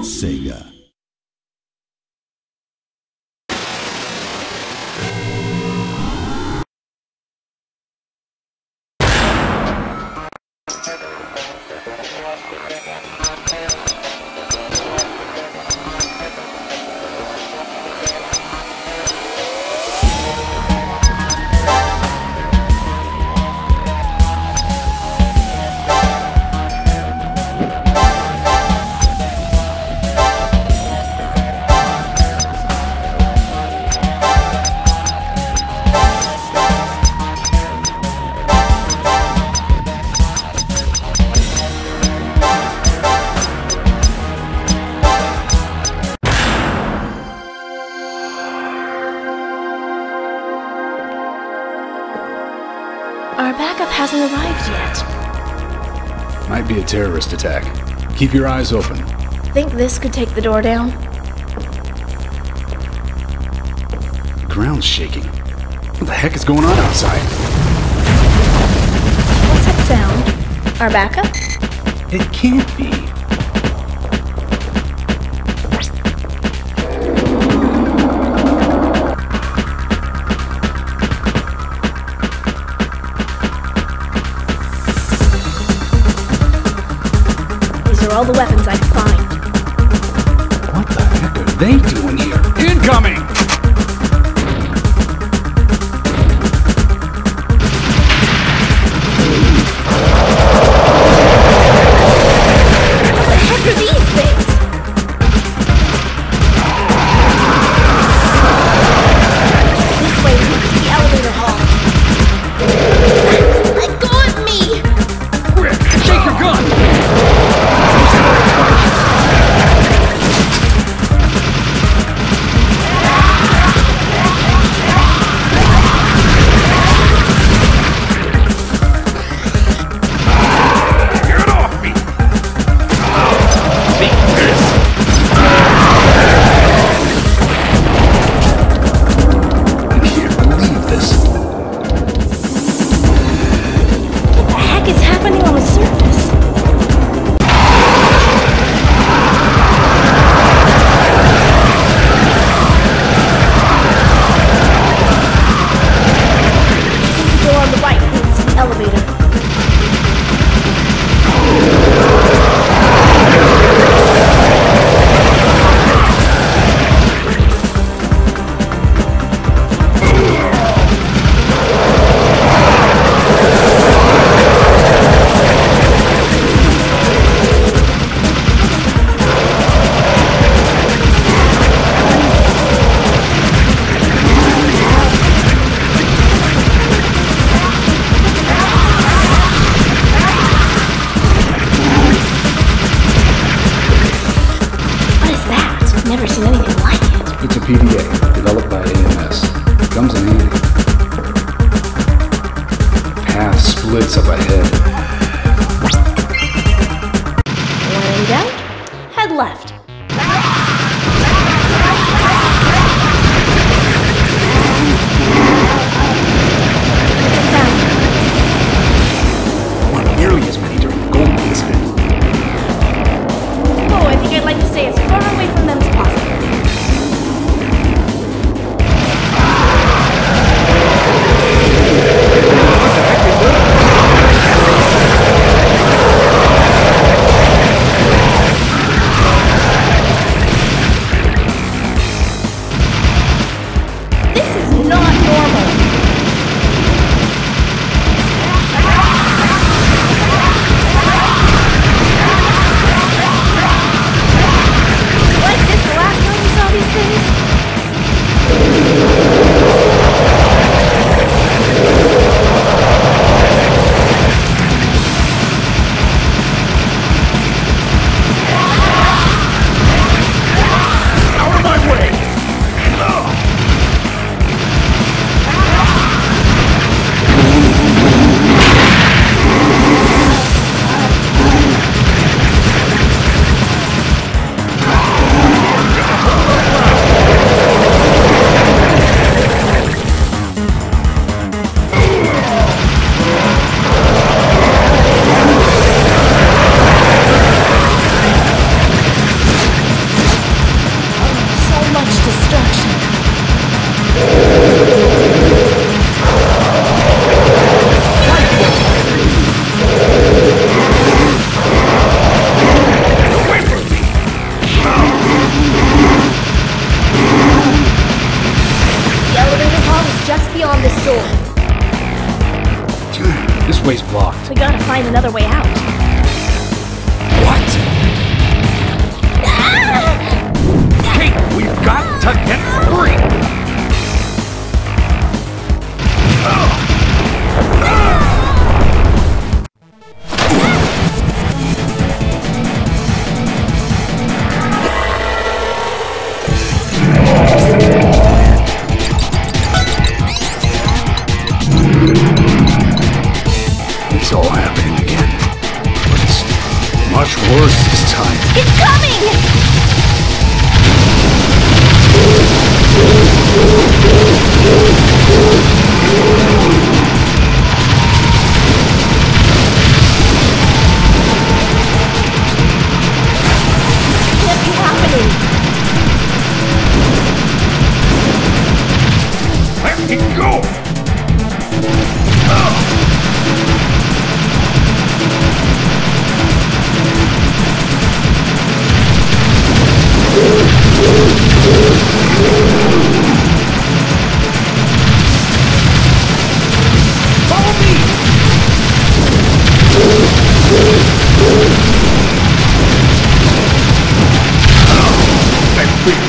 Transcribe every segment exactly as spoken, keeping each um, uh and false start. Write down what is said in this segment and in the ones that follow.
Sega. Our backup hasn't arrived yet. Might be a terrorist attack. Keep your eyes open. Think this could take the door down? The ground's shaking. What the heck is going on outside? What's that sound? Our backup? It can't be. All the weapons I could find. What the heck are they doing here? Incoming! What the heck are these things? This way to the elevator hall. Let go of me! Quick, shake your gun! P D A, developed by A M S. Comes in handy. Path splits up ahead. When in doubt, head left. Not nearly as many during the Golden incident. Oh, I think I'd like to stay as far away from them as possible. What the heck is this? find another way out. What? Kate, we've got to get free! It's all happening again. But it's much worse this time. It's coming! This can't be happening. Let me go! Follow me! I'm free.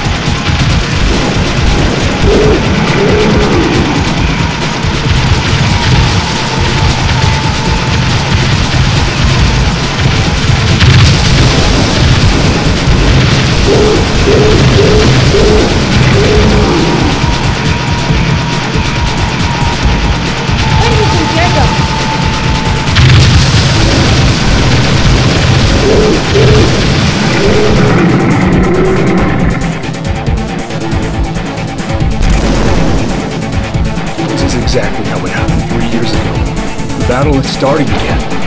Where do you think you're going? This is exactly how it happened three years ago. The battle is starting again.